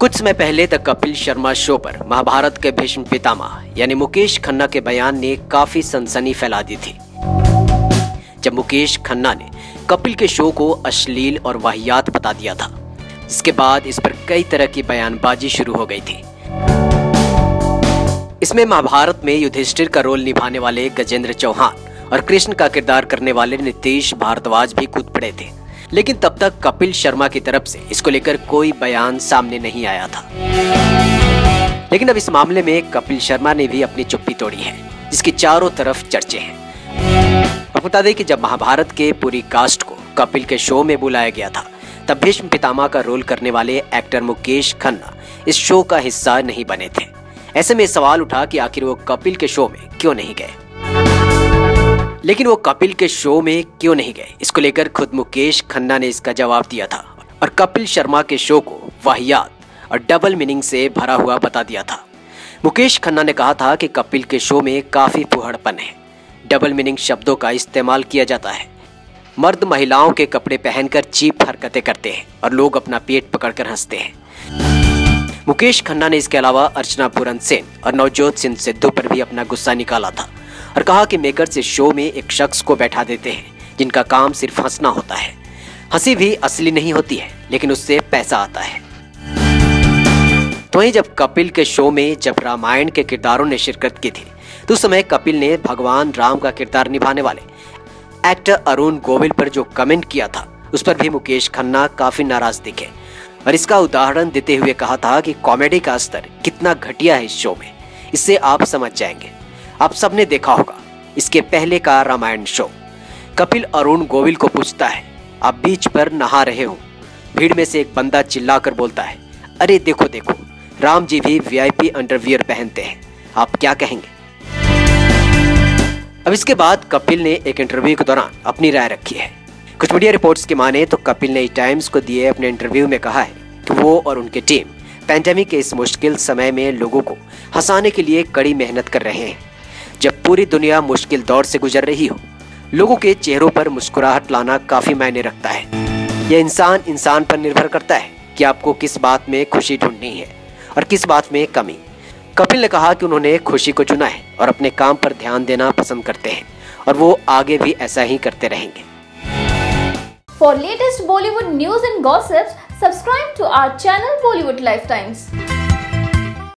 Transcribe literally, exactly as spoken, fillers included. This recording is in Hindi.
कुछ समय पहले द कपिल शर्मा शो पर महाभारत के भीष्म पितामह यानी मुकेश खन्ना के बयान ने काफी सनसनी फैला दी थी। जब मुकेश खन्ना ने कपिल के शो को अश्लील और वाहियात बता दिया था, इसके बाद इस पर कई तरह की बयानबाजी शुरू हो गई थी। इसमें महाभारत में युधिष्ठिर का रोल निभाने वाले गजेंद्र चौहान और कृष्ण का किरदार करने वाले नीतीश भारद्वाज भी कूद पड़े थे, लेकिन तब तक कपिल शर्मा की तरफ से इसको लेकर कोई बयान सामने नहीं आया था। लेकिन अब इस मामले में कपिल शर्मा ने भी अपनी चुप्पी तोड़ी है, जिसकी चारों तरफ चर्चे हैं। आपको बता दें कि जब महाभारत के पूरी कास्ट को कपिल के शो में बुलाया गया था, तब भीष्म पितामह का रोल करने वाले एक्टर मुकेश खन्ना इस शो का हिस्सा नहीं बने थे। ऐसे में सवाल उठा कि आखिर वो कपिल के शो में क्यों नहीं गए। लेकिन वो कपिल के शो में क्यों नहीं गए, इसको लेकर खुद मुकेश खन्ना ने इसका जवाब दिया था और कपिल शर्मा के शो को वाहियात और डबल मीनिंग से भरा हुआ बता दिया था। मुकेश खन्ना ने कहा था कि कपिल के शो में काफी फुहड़पन है, डबल मीनिंग शब्दों का इस्तेमाल किया जाता है। मर्द महिलाओं के कपड़े पहनकर चीप हरकतें करते हैं और लोग अपना पेट पकड़कर हंसते हैं। मुकेश खन्ना ने इसके अलावा अर्चना पूरन सेन और नवजोत सिंह सिद्धू पर भी अपना गुस्सा निकाला था और कहा कि मेकर्स इस शो में एक शख्स को बैठा देते हैं जिनका काम सिर्फ हंसना होता है। हंसी भी असली नहीं होती है, लेकिन उससे पैसा आता है। तो वहीं जब कपिल के शो में जब रामायण के किरदारों ने शिरकत की थी, तो उस समय कपिल ने भगवान राम का किरदार निभाने वाले एक्टर अरुण गोविल पर जो कमेंट किया था, उस पर भी मुकेश खन्ना काफी नाराज दिखे और इसका उदाहरण देते हुए कहा था कि कॉमेडी का स्तर कितना घटिया है इस शो में, इससे आप समझ जाएंगे। आप सबने देखा होगा इसके पहले का रामायण शो। कपिल अरुण गोविल को पूछता है, आप बीच पर नहा रहे हो। भीड़ में से एक बंदा चिल्लाकर बोलता है, अरे देखो देखो, राम जी भी वीआईपी अंडरवियर पहनते हैं, आप क्या कहेंगे। अब इसके बाद कपिल ने एक इंटरव्यू के दौरान अपनी राय रखी है। कुछ मीडिया रिपोर्ट्स की माने तो कपिल ने टाइम्स को दिए अपने इंटरव्यू में कहा है कि वो और उनकी टीम पैंडेमिक के इस मुश्किल समय में लोगों को हंसाने के लिए कड़ी मेहनत कर रहे हैं। जब पूरी दुनिया मुश्किल दौर से गुजर रही हो, लोगों के चेहरों पर मुस्कुराहट लाना काफी मायने रखता है। यह इंसान इंसान पर निर्भर करता है कि आपको किस बात में खुशी ढूंढनी है और किस बात में कमी। कपिल ने कहा कि उन्होंने खुशी को चुना है और अपने काम पर ध्यान देना पसंद करते हैं और वो आगे भी ऐसा ही करते रहेंगे। For latest Bollywood news and gossips, subscribe to our channel Bollywood Lifetimes.